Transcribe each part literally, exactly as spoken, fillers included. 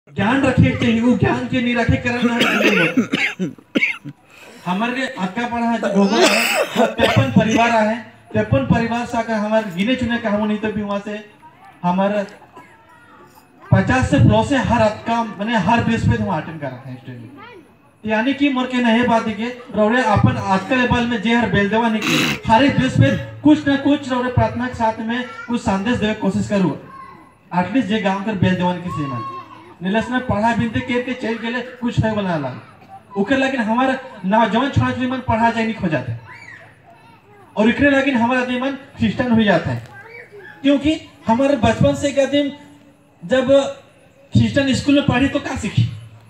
ज्ञान रखे चाहिए, वो ज्ञान के नहीं रखे करना हमारे अक्का पढ़ा है तेपन परिवार है, तेपन परिवार से अगर हमारे गिने चुने कहा नहीं तो भी वहां से हमारे पचास से प्लस है हर अक्का मैंने हर बेस पे हम अटेंड कर रखा है। यानी कि मोर के नहीं बात है कि रौड़े अपन आज के लेवल में जे हर बेल देवा नहीं कि हर एक बेस पे कुछ ना कुछ रौड़े प्रार्थना के साथ में कुछ संदेश देवे कोशिश करूँ एटलीस्ट जे गांव कर बेल देवन की सीमा नीलस में पढ़ा बिनते के के चल गेले कुछ है बना ला ओकर लेकिन हमारा नौजवान छोड़ा छोड़ी मन पढ़ा जाए नहीं खो जाते और इकरे लेकिन हमारा आदमी मन क्रिश्चियन हो जाता है, क्योंकि हमारे बचपन से एक आदमी जब क्रिश्चियन स्कूल में पढ़ी तो क्या सीखी,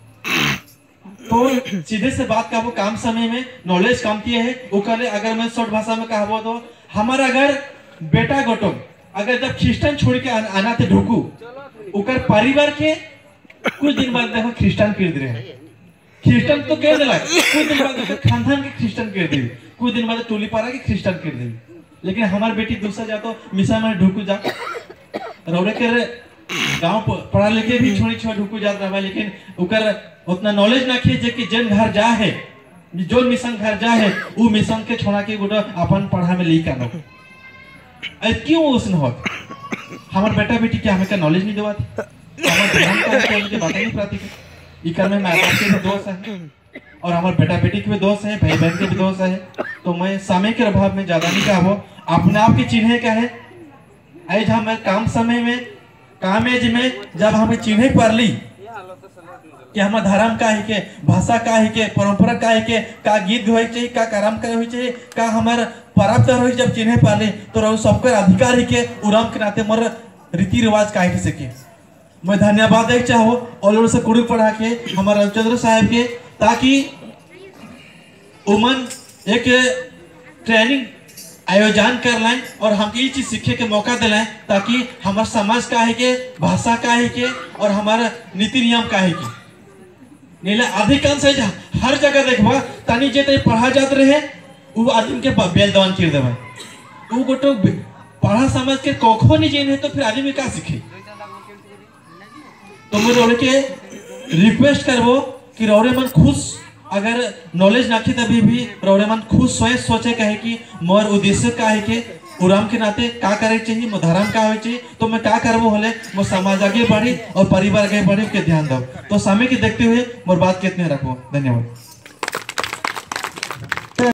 तो सीधे से बात का वो काम समय में नॉलेज कम किए है वो करे। अगर मैं शॉर्ट भाषा में कहा तो हमारा अगर बेटा गोटो अगर जब क्रिश्चियन छोड़ के आना थे ढुकू उकर परिवार के कुछ दिन बाद देखो क्रिश्चियन कर दे रहे क्रिश्चियन तो कह दिला कुछ दिन बाद खानदान के क्रिश्चियन कर दे कुछ दिन बाद टोली पारा के क्रिश्चियन कर दे। लेकिन हमारी बेटी दूसरा जा तो मिसा में ढुकू जा रौड़े के गांव पढ़ा लिखे भी छोड़ी छोड़ ढुकू जाता रहा, लेकिन उकर उतना नॉलेज ना किए जे कि जन घर जा है जो मिशन घर जा है वो मिशन के छोड़ा के गोटा अपन पढ़ा में ली करना क्यों उसने हो हमारे बेटा बेटी क्या हमें का नॉलेज नहीं देवा हमारे ध्यान का मुझे बात नहीं पाती ये कर में माँ बाप के भी दोस्त है और हमारे बेटा बेटी के भी दोस्त है, भाई बहन के भी दोस्त है, तो मैं समय के अभाव में ज्यादा नहीं कहा अपने आप की चिन्हे क्या है आज हमें काम समय में काम एज में जब हमें चिन्हे पड़ ली कि हमारा धर्म का है के भाषा का है के परंपरा का है के का गीत हो चाहिए का कर्म का हो चाहिए का हमारा परब त्योहार हो जब चिन्हे पाले तो सबका अधिकार है के उराम के नाते मोर रीति रिवाज का है सके। मैं धन्यवाद देना चाहो और से कुड़ी पढ़ा के हमारे रविचंद्र साहब के ताकि उमन एक ट्रेनिंग आयोजन कर लाएं और हम ये चीज सीखे के मौका दिलाएं ताकि हमारे समाज का है के भाषा का है के और हमारा नीति नियम का है के नीला अधिकांश हर जगह देखबा तानी जे पढ़ा जात रहे वो आदमी के बेल दवान चिर देवे वो गोटो पढ़ा समझ के कोखो नहीं जेन है तो फिर आदमी का सीखे। तो मैं रोड़े के रिक्वेस्ट करबो कि रोड़े मन खुश अगर नॉलेज नाखी तभी भी रोड़े मन खुश सोए सोचे कहे कि मोर उद्देश्य का है कि उराम के नाते का करे चाहिए मोर धर्म का हो चाहिए तो मैं का करबो होले मोर समाज आगे बढ़ी और परिवार आगे बढ़ी के ध्यान दो। तो समय के देखते हुए मोर बात कितने रखो। धन्यवाद।